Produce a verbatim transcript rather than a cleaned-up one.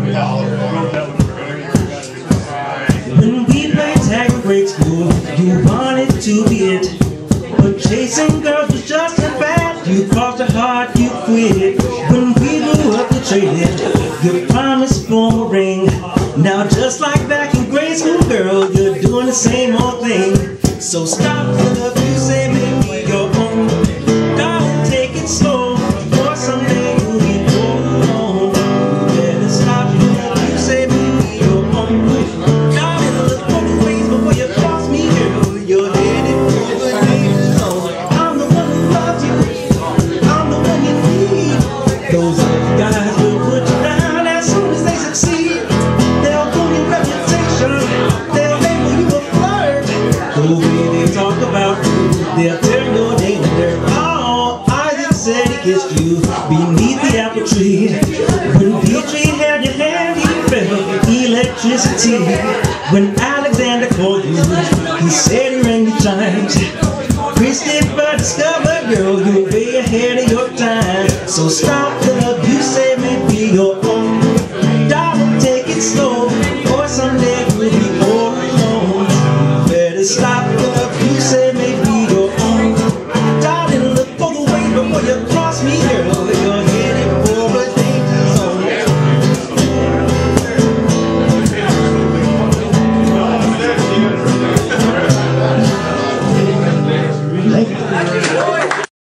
When we played tag in grade school, you wanted to be it. But chasing girls was just a fad. You crossed your heart, you quit. When we grew up, you traded your promise for a ring. Now just like back in grade school, girl, you're doing the same old thing. So stop the love you say, make me your own. Don't take it slow, or someday you'll be alone. You better stop the love you say, make me your own. Darling, look both ways before you cross me, girl. You're headed for the danger zone. I'm the one who loves you. I'm the one you need. Those other guys will put you down as soon as they succeed. They'll ruin your reputation. They'll label you a flirt. The way they talk about you, they'll turn your name to dirt. Oh, Isaac said he kissed you beneath the apple tree. When Petrie held your hand, he felt electricity. When Alexander called you, he said he rang your chimes. Christopher discovered, girl, you're way ahead of your time. So stop